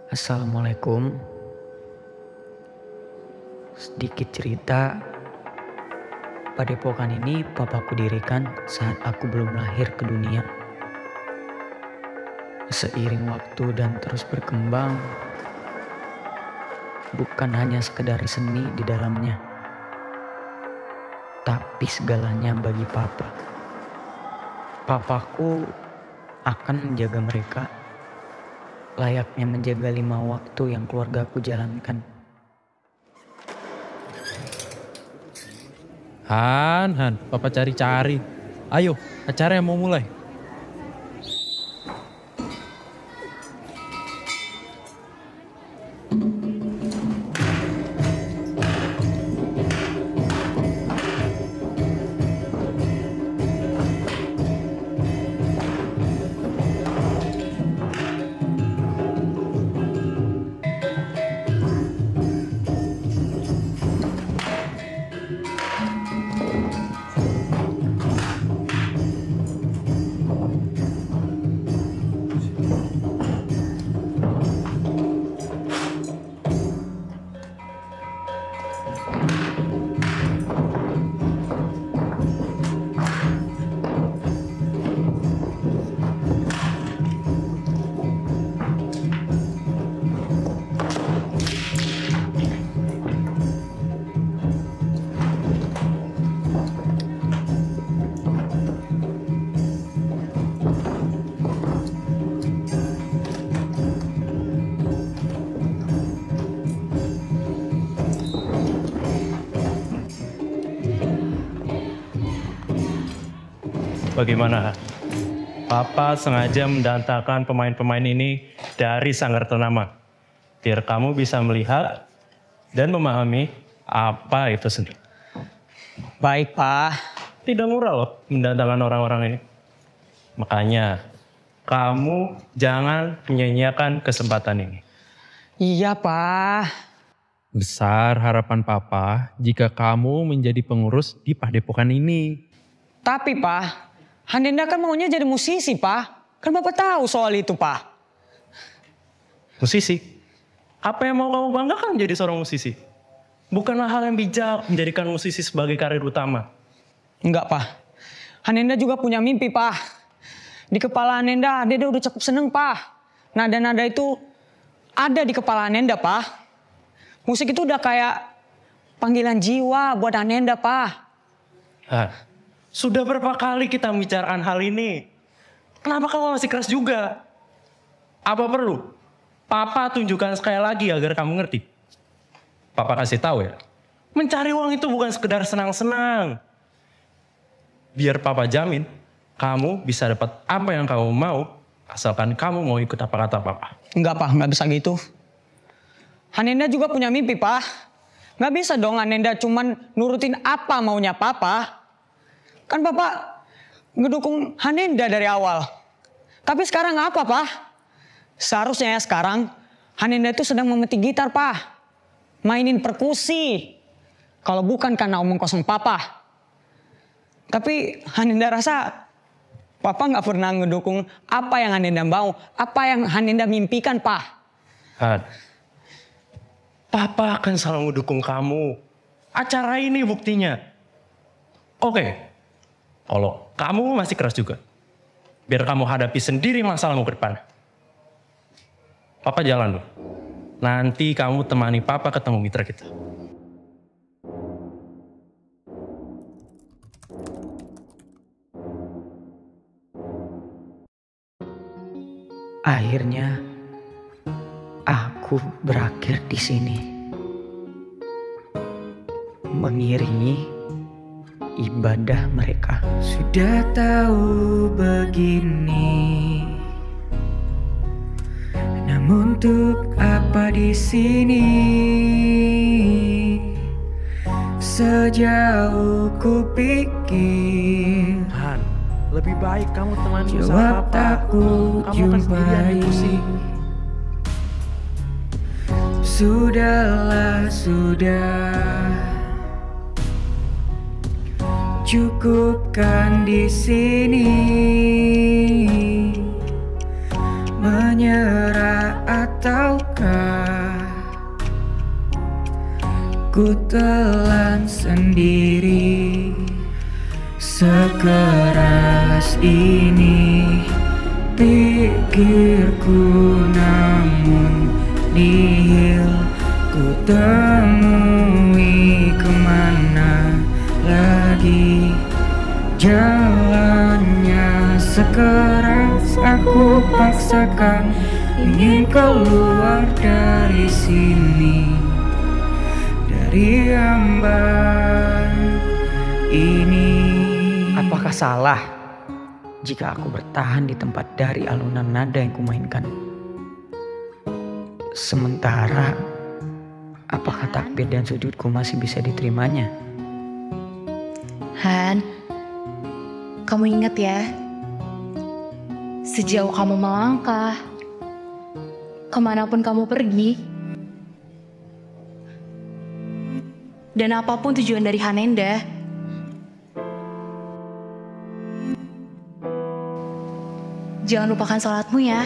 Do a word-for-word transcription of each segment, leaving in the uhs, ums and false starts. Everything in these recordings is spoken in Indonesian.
Assalamualaikum. Sedikit cerita, padepokan ini papaku dirikan saat aku belum lahir ke dunia. Seiring waktu dan terus berkembang, bukan hanya sekedar seni di dalamnya, tapi segalanya bagi papa. Papaku akan menjaga mereka, layaknya menjaga lima waktu yang keluargaku jalankan. Han, Han, papa cari-cari. Ayo, acara yang mau mulai. Bagaimana? Papa sengaja mendatangkan pemain-pemain ini dari sanggar ternama, biar kamu bisa melihat dan memahami apa itu seni. Baik, Pak. Tidak murah loh mendatangkan orang-orang ini. Makanya kamu jangan menyia-nyiakan kesempatan ini. Iya, Pak. Besar harapan Papa jika kamu menjadi pengurus di padepokan ini. Tapi, Pak, Hanenda kan maunya jadi musisi, Pak. Kan Bapak tahu soal itu, Pak. Musisi? Apa yang mau kamu banggakan menjadi seorang musisi? Bukanlah hal yang bijak menjadikan musisi sebagai karir utama. Enggak, Pak. Hanenda juga punya mimpi, Pak. Di kepala Hanenda, Hanenda udah cukup seneng, Pak. Nada-nada itu ada di kepala Hanenda, Pak. Musik itu udah kayak panggilan jiwa buat Hanenda, Pak. Hah. Sudah berapa kali kita membicarakan hal ini? Kenapa kamu masih keras juga? Apa perlu? Papa tunjukkan sekali lagi agar kamu ngerti. Papa kasih tahu ya. Mencari uang itu bukan sekedar senang-senang. Biar Papa jamin, kamu bisa dapat apa yang kamu mau, asalkan kamu mau ikut apa kata Papa. Enggak, Pak. Enggak bisa gitu. Hanenda juga punya mimpi, Pak. Enggak bisa dong Hanenda cuman nurutin apa maunya Papa. Kan Bapak ngedukung Hanenda dari awal. Tapi sekarang apa, Pak? Seharusnya ya sekarang Hanenda itu sedang memetik gitar, Pak. Mainin perkusi. Kalau bukan karena omong kosong Papa. Tapi Hanenda rasa Papa nggak pernah ngedukung apa yang Hanenda mau. Apa yang Hanenda mimpikan, Pak. Han, Papa akan selalu mendukung kamu. Acara ini buktinya. Oke. Kalau kamu masih keras juga, biar kamu hadapi sendiri masalahmu ke depan. Papa jalan dulu. Nanti kamu temani Papa ketemu mitra kita. Akhirnya, aku berakhir di sini, mengiringi ibadah mereka. Sudah tahu begini, namun untuk apa di sini? Sejauh ku pikir, Han, lebih baik kamu temani usaha jawab Papa. tak ku Kamu akan sendirian di kursi. Sudahlah, sudah. Cukupkan di sini, menyerah ataukah seluas ini pikirku, namun nihil ku temui. Kemana lagi jalannya? Sekeras aku paksakan ingin keluar dari sini, dari ambang ini. Apakah salah jika aku bertahan di tempat dari alunan nada yang kumainkan? Sementara, apakah takbir dan sujudku masih bisa diterimanya? Han, kamu ingat ya, sejauh kamu melangkah, kemanapun kamu pergi, dan apapun tujuan dari Hanenda, jangan lupakan sholatmu ya.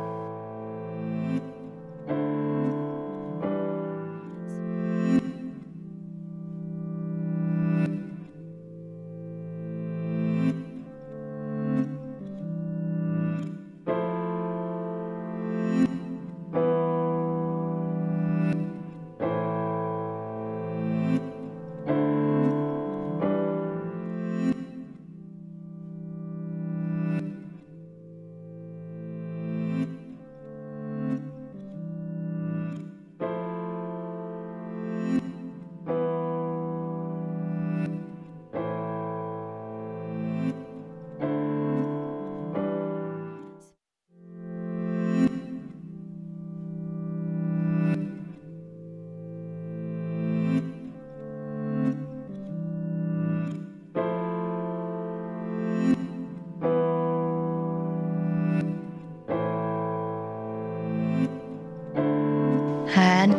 Han,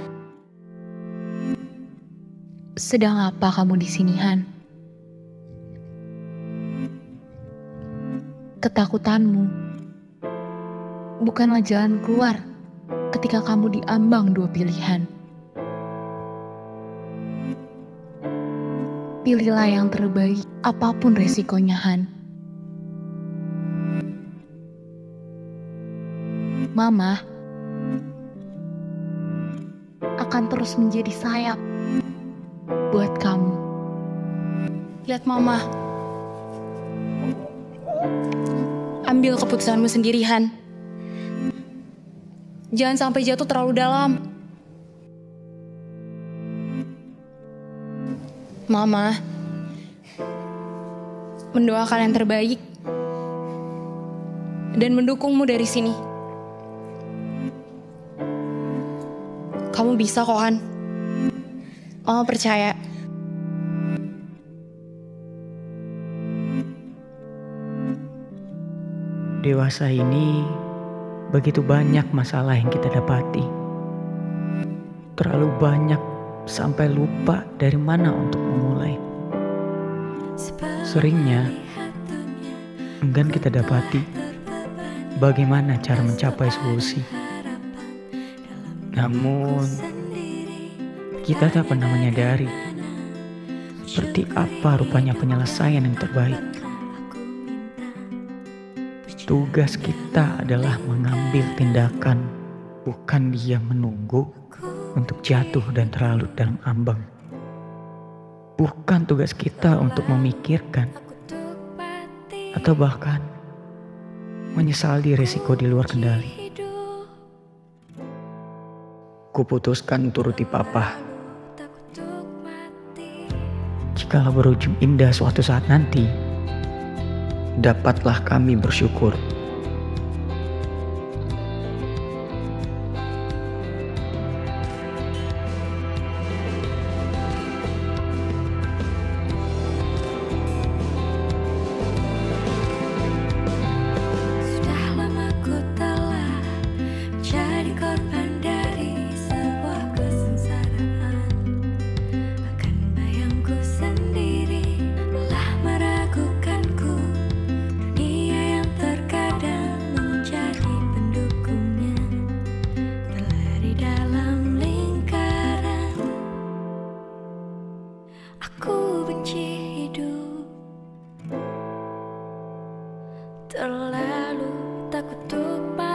sedang apa kamu di sini, Han? Ketakutanmu bukanlah jalan keluar ketika kamu diambang dua pilihan. Pilihlah yang terbaik apapun resikonya, Han. Mama akan terus menjadi sayap buat kamu. Lihat Mama. Ambil keputusanmu sendiri, Han. Jangan sampai jatuh terlalu dalam. Mama mendoakan yang terbaik dan mendukungmu dari sini. Kamu bisa kok, Han. Mama percaya. Dewasa ini begitu banyak masalah yang kita dapati. Terlalu banyak sampai lupa dari mana untuk memulai. Seringnya enggan kita dapati bagaimana cara mencapai solusi. Namun kita tak pernah menyadari seperti apa rupanya penyelesaian yang terbaik. Tugas kita adalah mengambil tindakan, bukan diam menunggu untuk jatuh dan terlalu dalam ambang. Bukan tugas kita untuk memikirkan atau bahkan menyesali risiko di luar kendali. Kuputuskan turuti papa. Jikalau berujung indah suatu saat nanti, dapatlah kami bersyukur. Sudah lama ku telah jadi korban dari sebuah kesengsaraan. Akan bayangku sendiri telah meragukanku. Dunia yang terkadang menjadi pendukungnya, berlari dalam lingkaran. Aku benci hidup Terlalu takut untuk